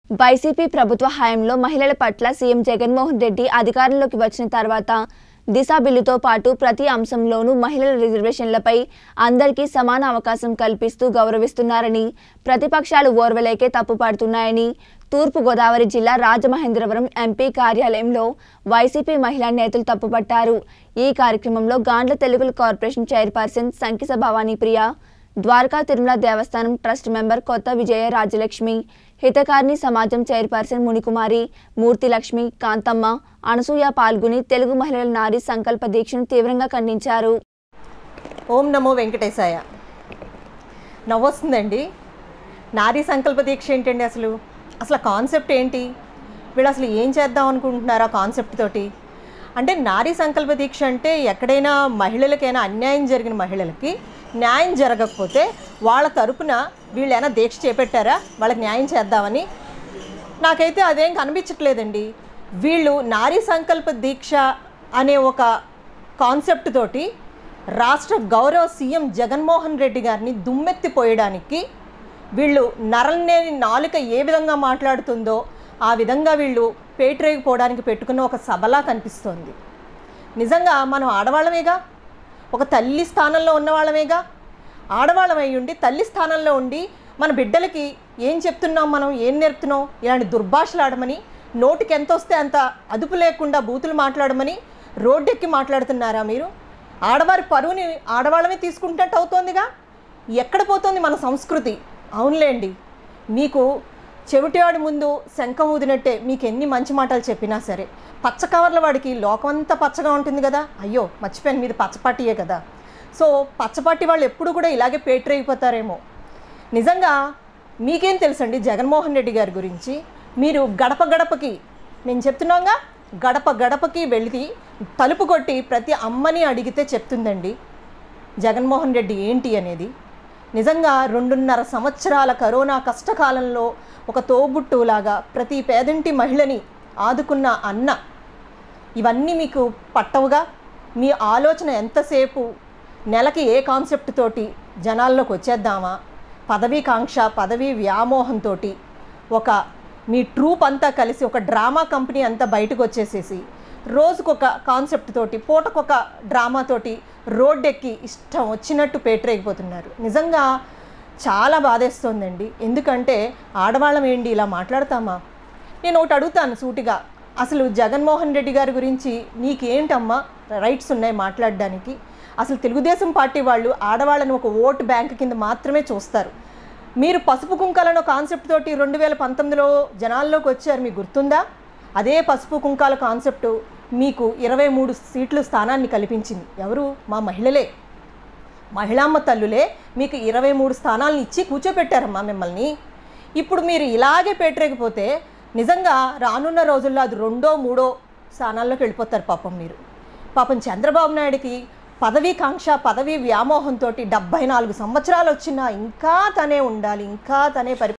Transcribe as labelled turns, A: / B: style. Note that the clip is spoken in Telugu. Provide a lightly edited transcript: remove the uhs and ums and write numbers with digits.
A: వైసీపీ ప్రభుత్వ హయాంలో మహిళల పట్ల సీఎం జగన్మోహన్ రెడ్డి అధికారంలోకి వచ్చిన తర్వాత దిశ బిల్లుతో పాటు ప్రతి అంశంలోనూ మహిళల రిజర్వేషన్లపై అందరికీ సమాన అవకాశం కల్పిస్తూ గౌరవిస్తున్నారని, ప్రతిపక్షాలు ఓర్వలేకే తప్పుపడుతున్నాయని తూర్పు గోదావరి జిల్లా రాజమహేంద్రవరం ఎంపీ కార్యాలయంలో వైసీపీ మహిళా నేతలు తప్పుపట్టారు. ఈ కార్యక్రమంలో Gandla Telugu corporation chairperson Sankisa Bhavani Priya, Dwaraka Tirumala Devasthanam trust member Kotha Vijaya Rajalakshmi, Hitakarini Samajam chairperson Munikumari, Murthilakshmi, Kanthamma, Anasuya పాల్గొని తెలుగు మహిళల నారీ సంకల్ప దీక్షను తీవ్రంగా ఖండించారు.
B: ఓం నమో వెంకటేశాయ. నవ్వొస్తుందండి. నారీ సంకల్ప దీక్ష ఏంటండి? అసలు కాన్సెప్ట్ ఏంటి? వీళ్ళు అసలు ఏం చేద్దాం అనుకుంటున్నారా కాన్సెప్ట్ తోటి? అంటే నారీ సంకల్ప దీక్ష అంటే ఎక్కడైనా మహిళలకైనా అన్యాయం జరిగిన మహిళలకి న్యాయం జరగకపోతే వాళ్ళ తరపున వీళ్ళు ఏమైనా దీక్ష చేపట్టారా వాళ్ళకి న్యాయం చేద్దామని? నాకైతే అదేం కనిపించట్లేదండి. వీళ్ళు నారీ సంకల్ప దీక్ష అనే ఒక కాన్సెప్ట్ తోటి రాష్ట్ర గౌరవ సీఎం జగన్మోహన్ రెడ్డి గారిని దుమ్మెత్తిపోయడానికి, వీళ్ళు నరలేని నాలుక ఏ విధంగా మాట్లాడుతుందో ఆ విధంగా వీళ్ళు పేటరేగిపోవడానికి పెట్టుకున్న ఒక సభలా కనిపిస్తోంది. నిజంగా మనం ఆడవాళ్ళమేగా, ఒక తల్లి స్థానంలో ఉన్నవాళ్ళమేగా. ఆడవాళ్ళమై ఉండి తల్లి స్థానంలో ఉండి మన బిడ్డలకి ఏం చెప్తున్నాం, మనం ఏం నేర్పుతున్నాం? ఇలాంటి దుర్భాషలు ఆడమని, నోటికి ఎంత వస్తే అంత అదుపు లేకుండా బూతులు మాట్లాడమని రోడ్డెక్కి మాట్లాడుతున్నారా మీరు? ఆడవారి పరువుని ఆడవాళ్ళమే తీసుకుంటున్నట్టు అవుతోందిగా. ఎక్కడ పోతుంది మన సంస్కృతి? అవునులేండి, మీకు చెవిటివాడి ముందు శంఖం ఊదినట్టే మీకు ఎన్ని మంచి మాటలు చెప్పినా సరే, పచ్చ కవర్ల వాడికి లోకం అంతా పచ్చగా ఉంటుంది కదా. అయ్యో మర్చిపోయాను, మీది పచ్చపాటియే కదా. సో పచ్చపాటి వాళ్ళు ఎప్పుడు కూడా ఇలాగే పేటరైపోతారేమో. నిజంగా మీకేం తెలుసండి జగన్మోహన్ రెడ్డి గారి గురించి? మీరు గడప గడపకి, నేను చెప్తున్నాగా, గడప గడపకి వెళ్ళి తలుపు కొట్టి ప్రతి అమ్మని అడిగితే చెప్తుందండి జగన్మోహన్ రెడ్డి ఏంటి అనేది. నిజంగా 2.5 సంవత్సరాల కరోనా కష్టకాలంలో ఒక తోబుట్టులాగా ప్రతి పేదింటి మహిళని ఆదుకున్న అన్న, ఇవన్నీ మీకు పట్టవుగా? మీ ఆలోచన ఎంతసేపు నెలకి ఏ కాన్సెప్ట్ తోటి జనాల్లోకి వచ్చేద్దామా, పదవీ కాంక్ష, పదవీ వ్యామోహంతో ఒక మీ ట్రూప్ అంతా కలిసి ఒక డ్రామా కంపెనీ అంతా బయటకు వచ్చేసేసి రోజుకొక కాన్సెప్ట్ తోటి, పూటకొక డ్రామాతోటి రోడ్డెక్కి ఇష్టం వచ్చినట్టు పేటరేగిపోతున్నారు. నిజంగా చాలా బాధేస్తోందండి. ఎందుకంటే ఆడవాళ్ళం ఏంటి ఇలా మాట్లాడతామా? నేను ఒకటి అడుగుతాను సూటిగా, అసలు జగన్మోహన్ రెడ్డి గారి గురించి నీకేంటమ్మా రైట్స్ ఉన్నాయి మాట్లాడడానికి? అసలు తెలుగుదేశం పార్టీ వాళ్ళు ఆడవాళ్ళని ఒక ఓటు బ్యాంక్ కింద మాత్రమే చూస్తారు. మీరు పసుపు కుంకాలను కాన్సెప్ట్ తోటి 2019లో జనాల్లోకి వచ్చారు, మీకు గుర్తుందా? అదే పసుపు కుంకాల కాన్సెప్టు మీకు 23 సీట్లు స్థానాన్ని కల్పించింది. ఎవరు? మా మహిళలే, మహిళామ్మ తల్లులే మీకు 23 స్థానాలను ఇచ్చి కూర్చోపెట్టారమ్మా మిమ్మల్ని. ఇప్పుడు మీరు ఇలాగే పేటరేగిపోతే నిజంగా రానున్న రోజుల్లో అది 2, 3 స్థానాల్లోకి వెళ్ళిపోతారు పాపం మీరు. పాపం చంద్రబాబు నాయుడికి పదవీ కాంక్ష, పదవీ వ్యామోహంతో 74 సంవత్సరాలు వచ్చినా ఇంకా తనే ఉండాలి, ఇంకా తనే